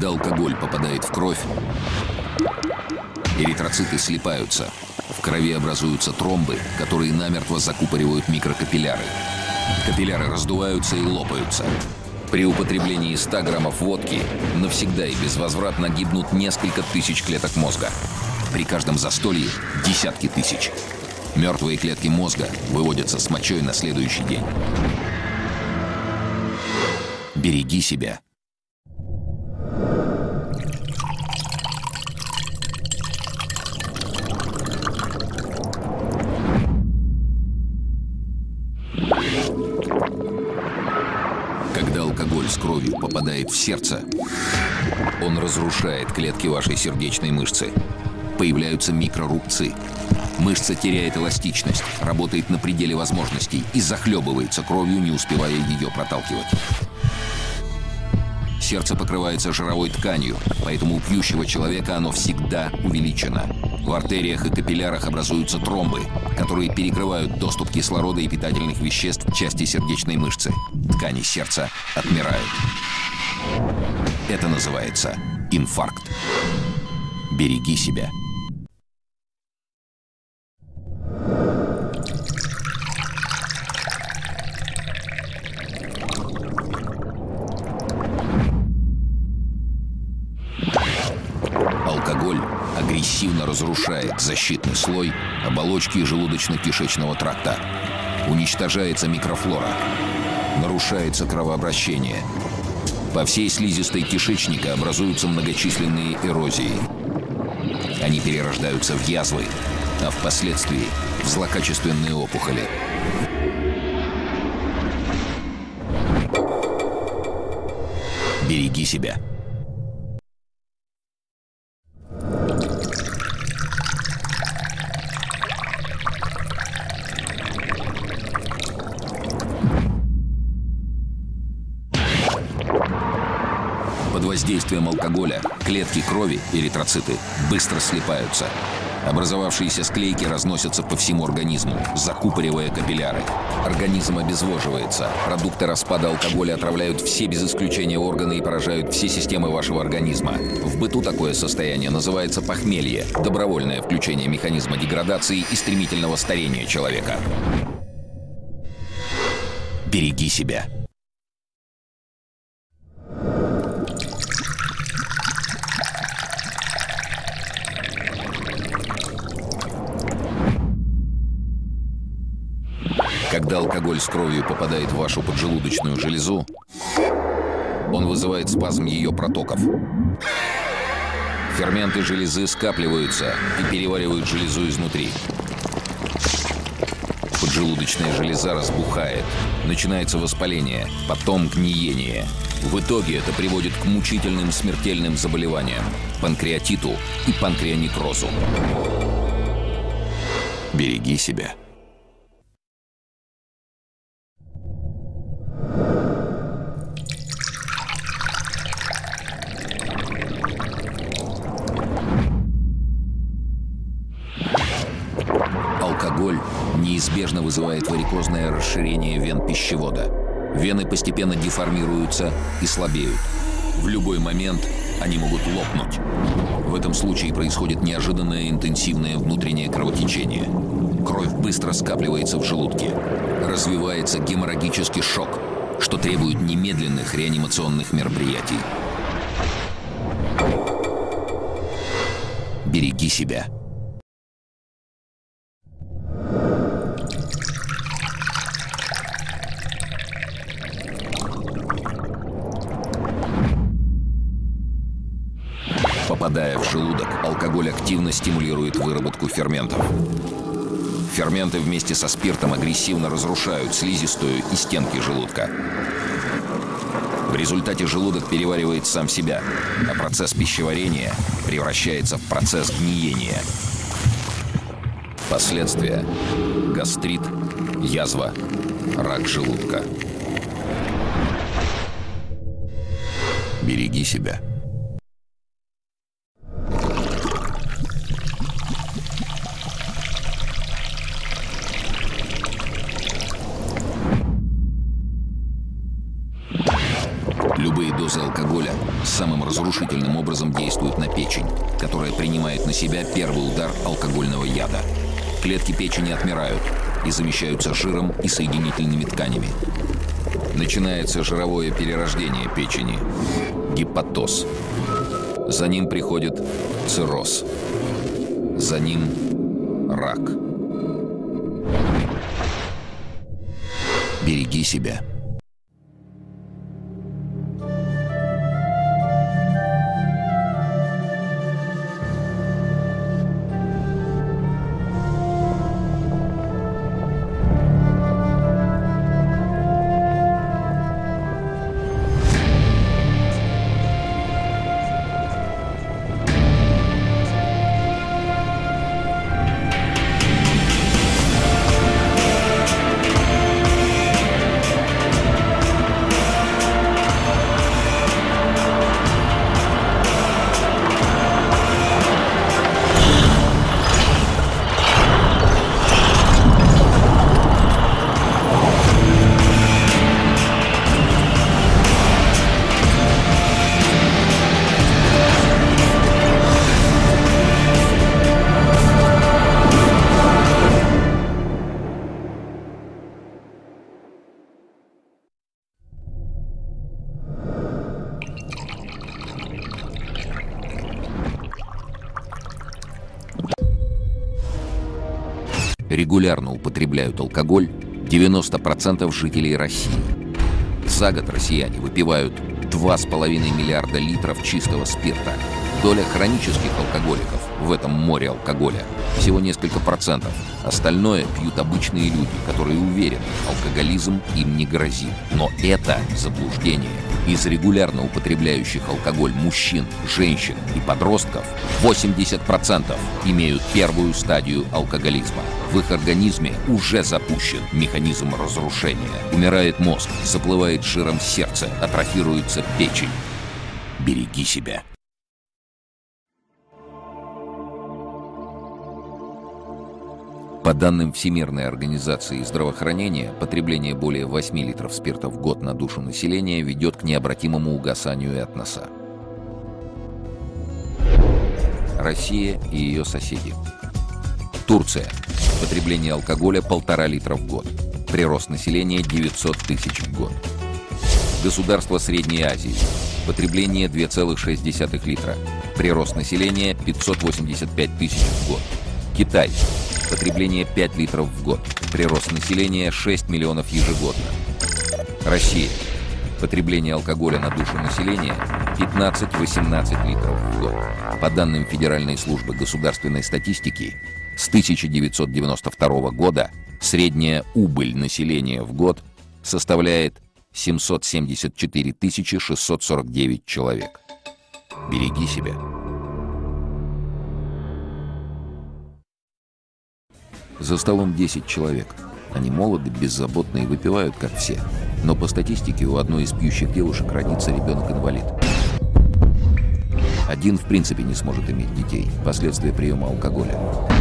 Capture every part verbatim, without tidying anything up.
Когда алкоголь попадает в кровь, эритроциты слипаются. В крови образуются тромбы, которые намертво закупоривают микрокапилляры. Капилляры раздуваются и лопаются. При употреблении ста граммов водки навсегда и безвозвратно гибнут несколько тысяч клеток мозга. При каждом застолье десятки тысяч. Мертвые клетки мозга выводятся с мочой на следующий день. Береги себя. Когда алкоголь с кровью попадает в сердце, он разрушает клетки вашей сердечной мышцы. Появляются микрорубцы. Мышца теряет эластичность, работает на пределе возможностей и захлебывается кровью, не успевая ее проталкивать. Сердце покрывается жировой тканью, поэтому у пьющего человека оно всегда увеличено. В артериях и капиллярах образуются тромбы, которые перекрывают доступ кислорода и питательных веществ в части сердечной мышцы. Ткани сердца отмирают. Это называется инфаркт. Береги себя. Алкоголь агрессивно разрушает защитный слой оболочки желудочно-кишечного тракта. Уничтожается микрофлора. Нарушается кровообращение. По всей слизистой кишечника образуются многочисленные эрозии. Они перерождаются в язвы, а впоследствии в злокачественные опухоли. Береги себя. Под воздействием алкоголя клетки крови, эритроциты, быстро слипаются. Образовавшиеся склейки разносятся по всему организму, закупоривая капилляры. Организм обезвоживается. Продукты распада алкоголя отравляют все без исключения органы и поражают все системы вашего организма. В быту такое состояние называется похмелье, добровольное включение механизма деградации и стремительного старения человека. Береги себя. Когда алкоголь с кровью попадает в вашу поджелудочную железу, он вызывает спазм ее протоков. Ферменты железы скапливаются и переваривают железу изнутри. Поджелудочная железа разбухает, начинается воспаление, потом гниение. В итоге это приводит к мучительным смертельным заболеваниям, панкреатиту и панкреонекрозу. Береги себя. Алкоголь неизбежно вызывает варикозное расширение вен пищевода. Вены постепенно деформируются и слабеют. В любой момент они могут лопнуть. В этом случае происходит неожиданное интенсивное внутреннее кровотечение. Кровь быстро скапливается в желудке. Развивается геморрагический шок, что требует немедленных реанимационных мероприятий. Береги себя. Попадая в желудок, алкоголь активно стимулирует выработку ферментов. Ферменты вместе со спиртом агрессивно разрушают слизистую и стенки желудка. В результате желудок переваривает сам себя, а процесс пищеварения превращается в процесс гниения. Последствия: гастрит, язва, рак желудка. Береги себя. Любые дозы алкоголя самым разрушительным образом действует на печень, которая принимает на себя первый удар алкогольного яда. Клетки печени отмирают и замещаются жиром и соединительными тканями. Начинается жировое перерождение печени – гепатоз. За ним приходит цирроз. За ним рак. Береги себя. Регулярно употребляют алкоголь девяносто процентов жителей России. За год россияне выпивают два с половиной миллиарда литров чистого спирта. Доля хронических алкоголиков в этом море алкоголя всего несколько процентов. Остальное пьют обычные люди, которые уверены, алкоголизм им не грозит. Но это заблуждение. Из регулярно употребляющих алкоголь мужчин, женщин и подростков восемьдесят процентов имеют первую стадию алкоголизма. В их организме уже запущен механизм разрушения. Умирает мозг, заплывает жиром сердце, атрофируется печень. Береги себя. По данным Всемирной организации здравоохранения, потребление более восьми литров спирта в год на душу населения ведет к необратимому угасанию этноса. Россия и ее соседи. Турция. Потребление алкоголя полтора литра в год. Прирост населения девятьсот тысяч в год. Государства Средней Азии. Потребление два целых шесть десятых литра. Прирост населения пятьсот восемьдесят пять тысяч в год. Китай. Потребление пять литров в год. Прирост населения шесть миллионов ежегодно. Россия. Потребление алкоголя на душу населения пятнадцать-восемнадцать литров в год. По данным Федеральной службы государственной статистики, с тысяча девятьсот девяносто второго года средняя убыль населения в год составляет семьсот семьдесят четыре тысячи шестьсот сорок девять человек. Береги себя. За столом десять человек. Они молоды, беззаботны и выпивают, как все. Но по статистике у одной из пьющих девушек родится ребенок-инвалид. Один в принципе не сможет иметь детей. Последствия приема алкоголя.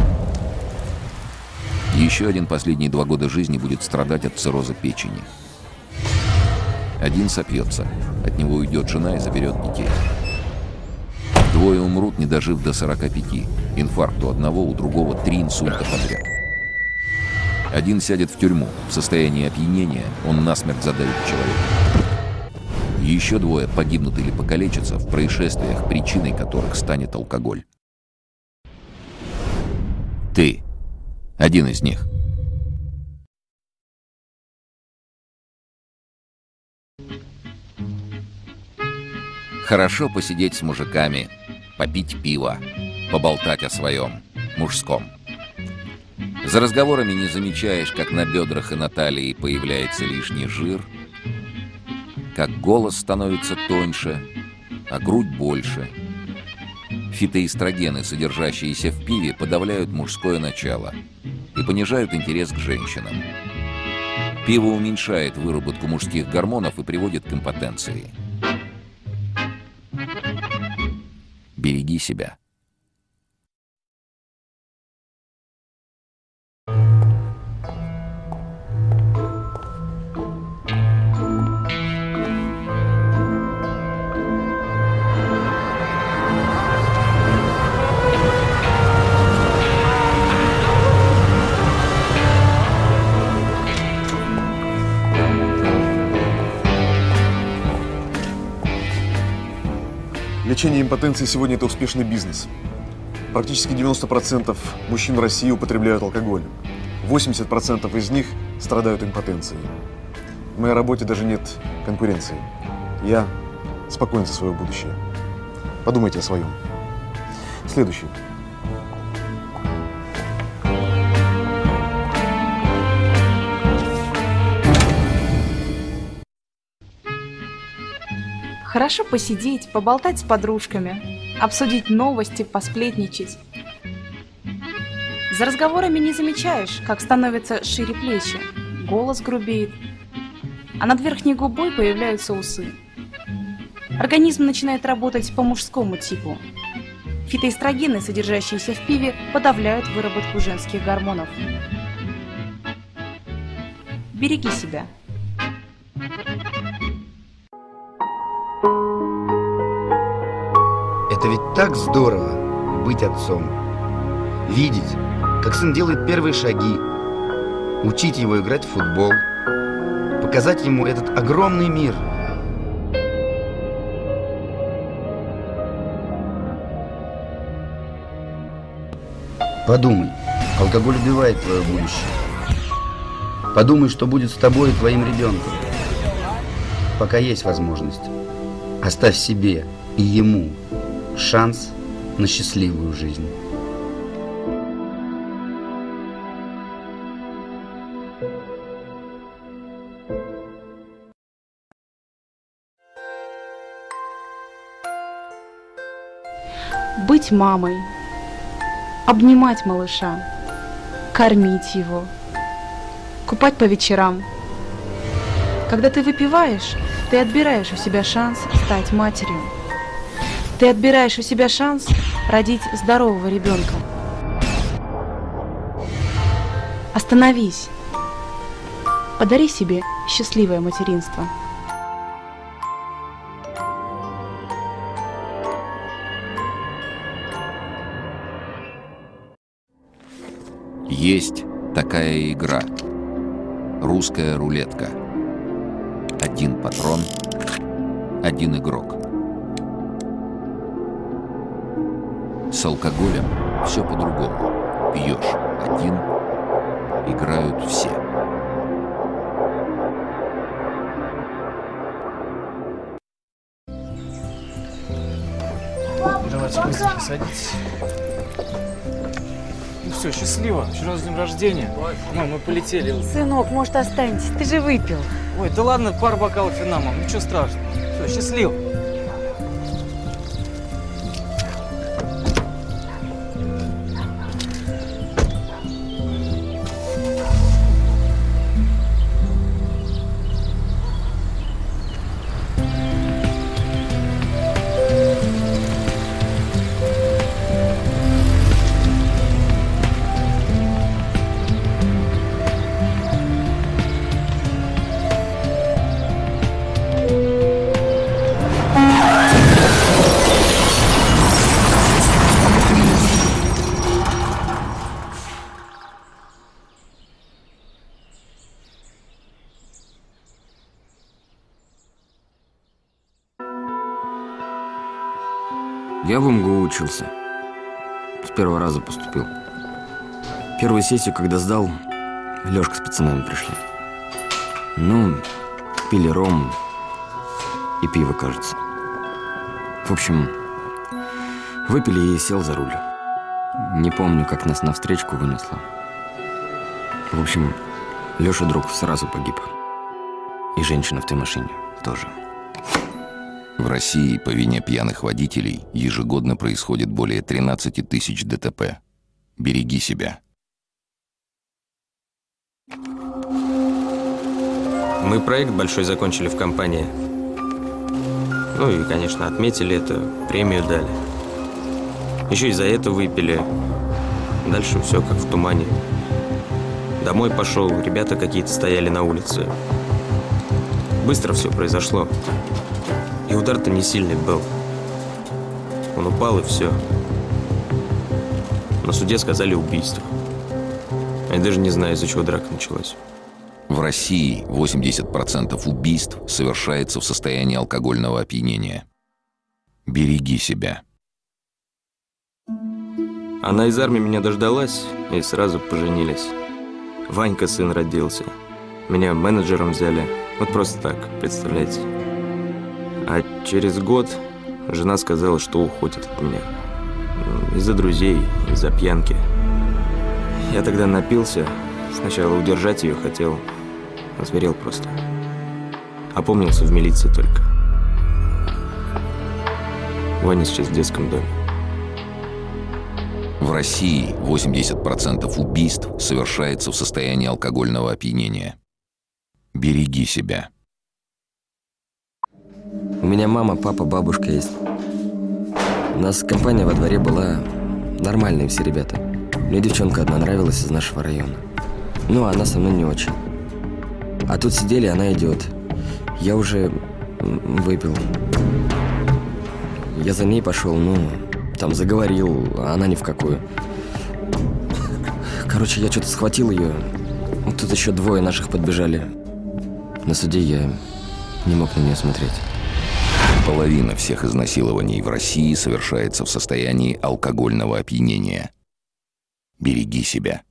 Еще один последние два года жизни будет страдать от цирроза печени. Один сопьется. От него уйдет жена и заберет детей. Двое умрут, не дожив до сорока пяти. Инфаркт у одного, у другого три инсульта подряд. Один сядет в тюрьму. В состоянии опьянения он насмерть задавит человека. Еще двое погибнут или покалечатся в происшествиях, причиной которых станет алкоголь. Ты один из них. Хорошо посидеть с мужиками, попить пиво, поболтать о своем, мужском. За разговорами не замечаешь, как на бедрах и на талии появляется лишний жир, как голос становится тоньше, а грудь больше. Фитоэстрогены, содержащиеся в пиве, подавляют мужское начало и понижают интерес к женщинам. Пиво уменьшает выработку мужских гормонов и приводит к импотенции. Береги себя. Лечение импотенции сегодня – это успешный бизнес. Практически девяносто процентов мужчин в России употребляют алкоголь. восемьдесят процентов из них страдают импотенцией. В моей работе даже нет конкуренции. Я спокоен за свое будущее. Подумайте о своем. Следующий. Хорошо посидеть, поболтать с подружками, обсудить новости, посплетничать. За разговорами не замечаешь, как становятся шире плечи, голос грубеет, а над верхней губой появляются усы. Организм начинает работать по мужскому типу. Фитоэстрогены, содержащиеся в пиве, подавляют выработку женских гормонов. Береги себя. Это ведь так здорово быть отцом. Видеть, как сын делает первые шаги, учить его играть в футбол, показать ему этот огромный мир. Подумай, алкоголь убивает твое будущее. Подумай, что будет с тобой и твоим ребенком. Пока есть возможность, оставь себе и ему шанс на счастливую жизнь. Быть мамой, обнимать малыша, кормить его, купать по вечерам. Когда ты выпиваешь, ты отбираешь у себя шанс стать матерью. Ты отбираешь у себя шанс родить здорового ребенка. Остановись. Подари себе счастливое материнство. Есть такая игра. Русская рулетка. Один патрон, один игрок. С алкоголем все по-другому. Пьешь один, играют все. Давайте быстренько садитесь. Ну все, счастливо. Вчера с днем рождения. Мам, мы полетели. Сынок, может, останься? Ты же выпил. Ой, да ладно, пару бокалов вина, мам. Ничего страшного. Все, счастливо. Я в МГУ учился. С первого раза поступил. Первую сессию, когда сдал, Лёшка с пацанами пришли. Ну, пили ром и пиво, кажется. В общем, выпили и сел за руль. Не помню, как нас на встречку вынесло. В общем, Лёша друг сразу погиб. И женщина в той машине тоже. В России по вине пьяных водителей ежегодно происходит более тринадцати тысяч ДТП. Береги себя. Мы проект большой закончили в компании. Ну и, конечно, отметили это, премию дали. Еще и за это выпили. Дальше все как в тумане. Домой пошел, ребята какие-то стояли на улице. Быстро все произошло. И удар-то не сильный был. Он упал, и все. На суде сказали убийство. Я даже не знаю, из-за чего драка началась. В России восемьдесят процентов убийств совершается в состоянии алкогольного опьянения. Береги себя. Она из армии меня дождалась и сразу поженились. Ванька сын родился. Меня менеджером взяли. Вот просто так, представляете. А через год жена сказала, что уходит от меня. Из-за друзей, из-за пьянки. Я тогда напился. Сначала удержать ее хотел. Озверел просто. Опомнился в милиции только. Ваня сейчас в детском доме. В России восемьдесят процентов убийств совершается в состоянии алкогольного опьянения. Береги себя. У меня мама, папа, бабушка есть. У нас компания во дворе была нормальные все ребята. Мне девчонка одна нравилась из нашего района. Ну, она со мной не очень. А тут сидели, она идет. Я уже выпил. Я за ней пошел, ну, там заговорил, а она ни в какую. Короче, я что-то схватил ее. Тут еще двое наших подбежали. На суде я не мог на нее смотреть. Половина всех изнасилований в России совершается в состоянии алкогольного опьянения. Береги себя.